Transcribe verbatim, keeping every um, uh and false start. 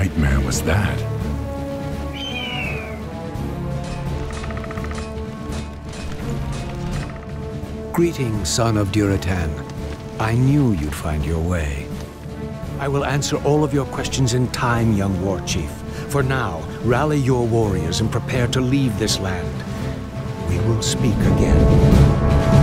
nightmare was that? Greetings, son of Durotan. I knew you'd find your way. I will answer all of your questions in time, young war chief. For now, rally your warriors and prepare to leave this land. We will speak again.